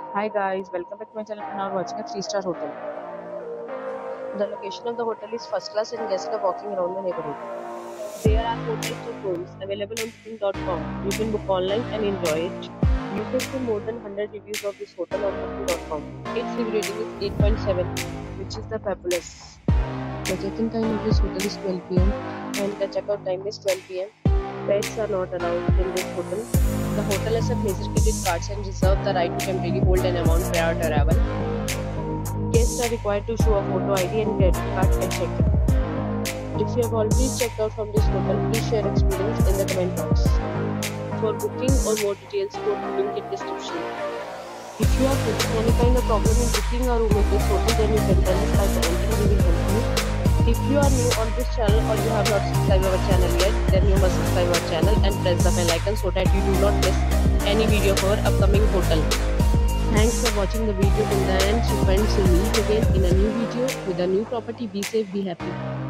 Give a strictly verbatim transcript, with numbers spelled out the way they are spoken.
Hi guys, welcome back to my channel. Now watching a three-star hotel. The location of the hotel is first class and guests are walking around the neighborhood. There are four types of rooms available on booking dot com. You can book online and enjoy it. You can see more than one hundred reviews of this hotel on booking dot com. Its review rating is eight point seven, which is the fabulous. The check-in time of this hotel is twelve p m and the checkout time is twelve p m Pets are not allowed in this hotel. The hotel accepts major credit cards and reserves the right to temporarily hold an amount prior to arrival. Guests are required to show a photo I D and credit card at check-in. If you have already checked out from this hotel, please share experience in the comment box. For booking or more details, go to link in description. If you are facing any kind of problem in booking a room in this hotel, then you can tell us by commenting. We will help you. If you are new on this channel or you have not subscribed our channel yet, then you must subscribe our channel and press the bell icon so that you do not miss any video of our upcoming hotel. Thanks for watching the video till the end. So friends, we'll meet again in a new video with a new property. Be safe, be happy.